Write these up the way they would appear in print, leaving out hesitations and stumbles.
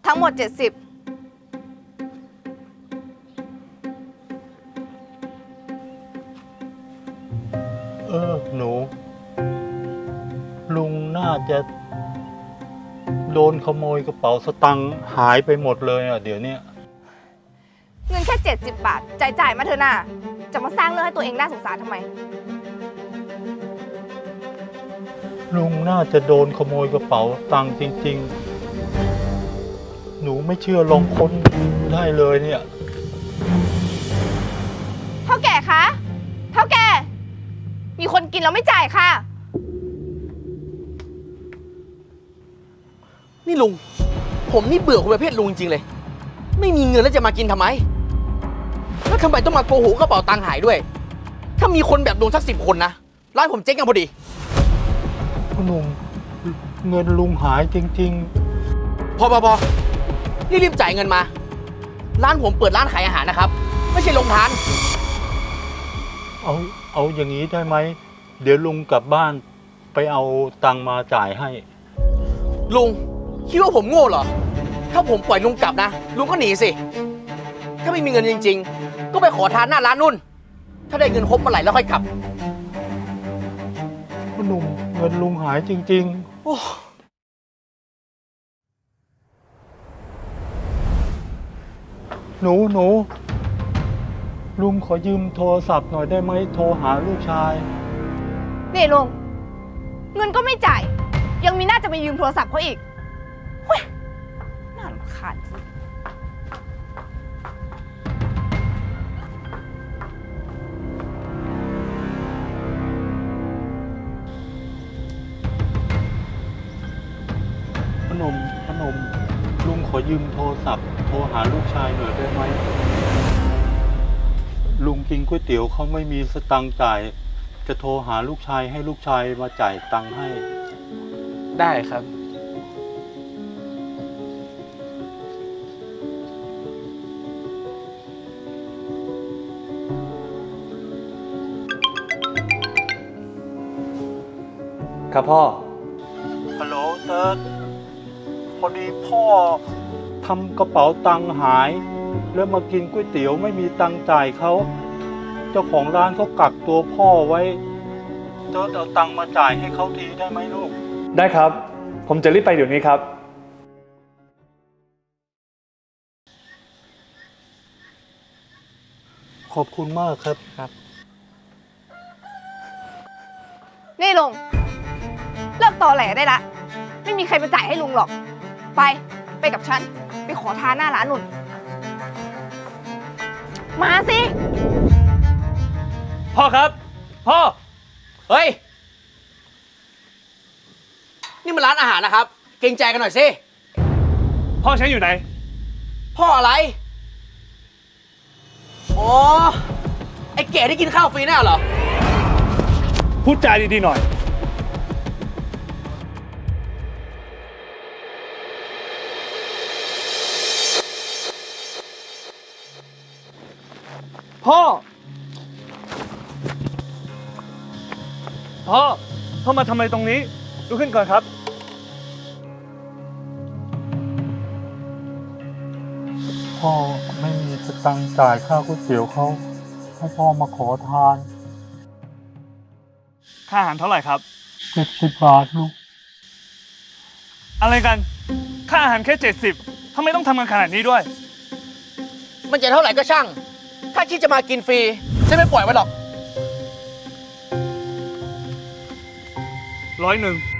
ทั้งหมด70 หนูลุงน่าจะโดนขโมยกระเป๋าสตังค์หายไปหมดเลยเดี๋ยวนี้เงินแค่70 บาทจ่ายมาเถอะน่ะจะมาสร้างเรื่องให้ตัวเองน่าสงสารทำไมลุงน่าจะโดนขโมยกระเป๋าตังค์จริงๆหนูไม่เชื่อลองค้นได้เลยเนี่ยเท่าแก่คะเท่าแก่มีคนกินแล้วไม่จ่ายค่ะนี่ลุงผมนี่เบื่อคนประเภทลุงจริงๆเลยไม่มีเงินแล้วจะมากินทำไมแล้วทำไมต้องมาโกหกกระเป๋าตังค์หายด้วยถ้ามีคนแบบลุงสัก10 คนนะร้านผมเจ๊งกันพอดีพ่อหนุ่มเงินลุงหายจริงๆพอรีบจ่ายเงินมาร้านผมเปิดร้านขายอาหารนะครับไม่ใช่โรงทานเอาอย่างนี้ได้ไหมเดี๋ยวลุงกลับบ้านไปเอาตังค์มาจ่ายให้ลุงคิดว่าผมโง่เหรอถ้าผมปล่อยลุงกลับนะลุงก็หนีสิถ้าไม่มีเงินจริงๆก็ไปขอทานหน้าร้านนู่นถ้าได้เงินครบเมื่อไหร่แล้วค่อยกลับพ่อหนุ่มเงินลุงหายจริงๆโอ้หนูลุงขอยืมโทรศัพท์หน่อยได้ไหมโทรหาลูกชายนี่ลุงเงินก็ไม่จ่ายยังมีหน้าจะไปยืมโทรศัพท์เขาอีกเฮ้ยน่ารำคาญพนมลุงขอยืมโทรศัพท์โทรหาลูกชายหน่อยได้ไหมลุงกินก๋วยเตี๋ยวเขาไม่มีสตังค์จ่ายจะโทรหาลูกชายให้ลูกชายมาจ่ายตังค์ให้ได้ครับครับพ่อฮัลโหลเติร์ดพอดีพ่อทำกระเป๋าตังค์หายแล้วมากินก๋วยเตี๋ยวไม่มีตังค์จ่ายเขาเจ้าของร้านเขากักตัวพ่อไว้เติร์ดเอาตังค์มาจ่ายให้เขาทีได้ไหมลูกได้ครับผมจะรีบไปเดี๋ยวนี้ครับขอบคุณมากครับนี่ลุงเลิกตอแหลได้ละไม่มีใครมาจ่ายให้ลุงหรอกไปกับฉันไปขอทานหน้าร้านนุ่นมาสิพ่อครับพ่อเฮ้ยนี่มันร้านอาหารนะครับเกรงใจกันหน่อยสิพ่อฉันอยู่ไหนพ่ออะไรอ๋อไอ้แก่ที่กินข้าวฟรีแน่เหรอพูดจาดีๆหน่อยพ่อมาทำไมตรงนี้ลุกขึ้นก่อนครับพ่อไม่มีสตังค์จ่ายค่าก๋วยเตี๋ยวเขาให้พ่อมาขอทานค่าอาหารเท่าไหร่ครับ 70 บาทลูกอะไรกันค่าอาหารแค่70ทำไมต้องทำกันขนาดนี้ด้วยมันจะเท่าไหร่ก็ช่างถ้าคิดจะมากินฟรีฉันไม่ปล่อยไว้หรอก 100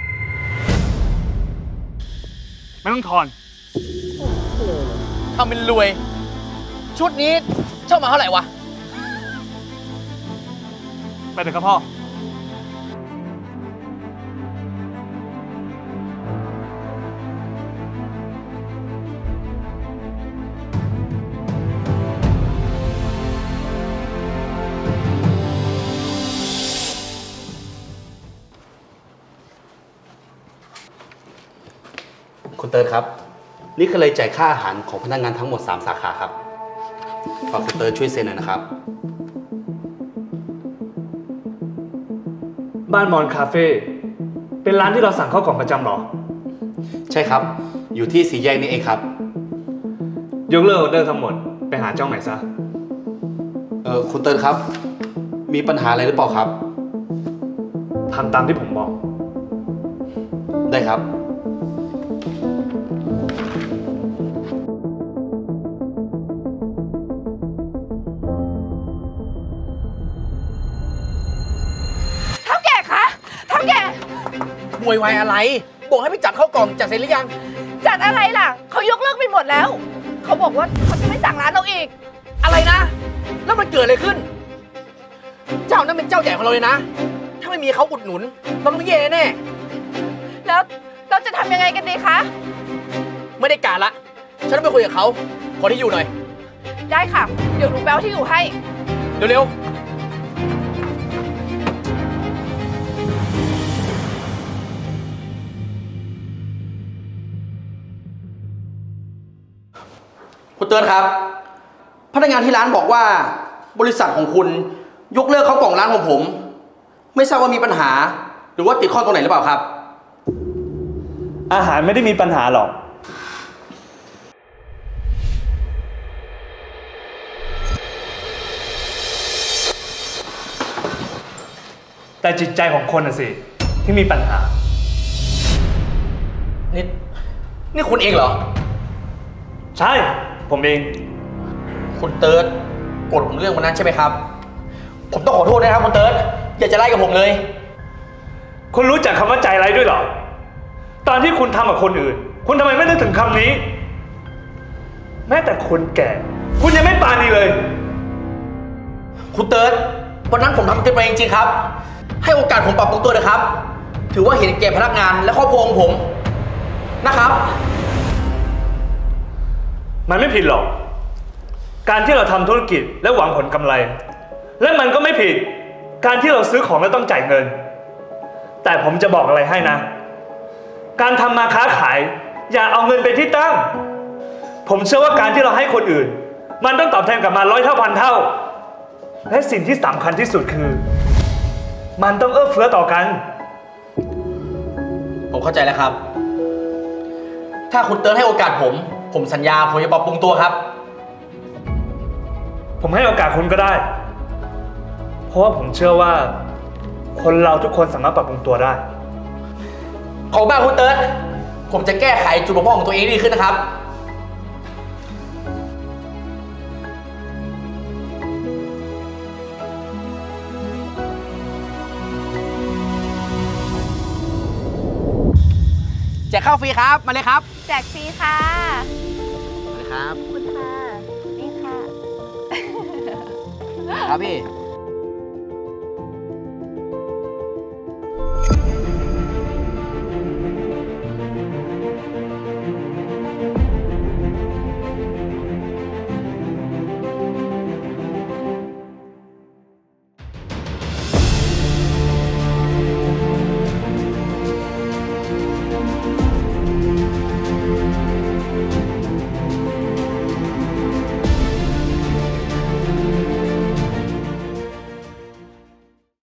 ไม่ต้องทอนทำเป็นรวยชุดนี้เช่ามาเท่าไหร่วะไปเถอะครับพ่อคุณเติร์ดครับนี่คือเลยจ่ายค่าอาหารของพนักงานทั้งหมด3 สาขาครับฝากคุณเติร์ดช่วยเซ็นหน่อยนะครับบ้านมอนคาเฟ่เป็นร้านที่เราสั่งข้าวกล่องประจำหรอใช่ครับอยู่ที่4 แยกนี่เองครับยกเลิกออเดอร์ทั้งหมดไปหาเจ้าใหม่ซะคุณเติร์ดครับ มีปัญหาอะไรหรือเปล่าครับทำตามที่ผมบอกได้ครับเท่าแก่คะเท่าแก่บวยวายอะไร บอกให้ไปจัดข้าวกล่องจัดเสร็จหรือยังจัดอะไรล่ะ เขายกเลิกไปหมดแล้ว เขาบอกว่าเขาจะไม่สั่งร้านเราอีกอะไรนะ แล้วมันเกิดอะไรขึ้น เจ้านั้นเป็นเจ้าใหญ่ของเราเลยนะ ถ้าไม่มีเขาอุดหนุนเราต้องแย่แน่แล้วเราจะทำยังไงกันดีคะไม่ได้การละ ฉันต้องไปคุยกับเขา ขอที่อยู่หน่อยได้ค่ะ เดี๋ยวหนูแปลที่อยู่ให้เร็วๆคุณเติร์ดครับ พนักงานที่ร้านบอกว่า บริษัทของคุณยกเลิกข้าวกล่องร้านของผม ไม่ทราบว่ามีปัญหา หรือว่าติดข้อตรงไหนหรือเปล่าครับอาหารไม่ได้มีปัญหาหรอก แต่จิตใจของคนน่ะสิ ที่มีปัญหานี่คุณเองเหรอใช่ ผมเองคุณเติร์ดกดผมเรื่องวันนั้นใช่ไหมครับ ผมต้องขอโทษนะครับคุณเติร์ดอย่าจะไล่กับผมเลยคุณรู้จักคำว่าใจร้ายด้วยเหรอ ตอนที่คุณทำกับคนอื่น คุณทำไมไม่นึกถึงคำนี้ แม้แต่คนแก่ คุณยังไม่ปราณีเลยคุณเติร์ดวันนั้นผมทำเกินไปจริงๆครับ ให้โอกาสผมปรับปรุงตัวเลยครับ ถือว่าเห็นแก่พนักงานและครอบครัวของผมนะครับมันไม่ผิดหรอก การที่เราทำธุรกิจและหวังผลกำไร และมันก็ไม่ผิด การที่เราซื้อของแล้วต้องจ่ายเงิน แต่ผมจะบอกอะไรให้นะ การทำมาค้าขาย อย่าเอาเงินเป็นที่ตั้ง ผมเชื่อว่าการที่เราให้คนอื่น มันต้องตอบแทนกลับมา100 เท่าพันเท่า และสิ่งที่สำคัญที่สุดคือ มันต้องเอื้อเฟื้อต่อกันผมเข้าใจแล้วครับ ถ้าคุณเติร์ดให้โอกาสผมสัญญาผมจะปรับปรุงตัวครับผมให้โอกาสคุณก็ได้ เพราะว่าผมเชื่อว่า คนเราทุกคนสามารถปรับปรุงตัวได้ขอบคุณมากคุณเติร์ดผมจะแก้ไขจุดบกพร่องของตัวเองดีขึ้นนะครับ แจกข้าวฟรีครับ มาเลยครับแจกฟรีค่ะมาเลยครับขอบคุณค่ะ นี่ค่ะครับพี่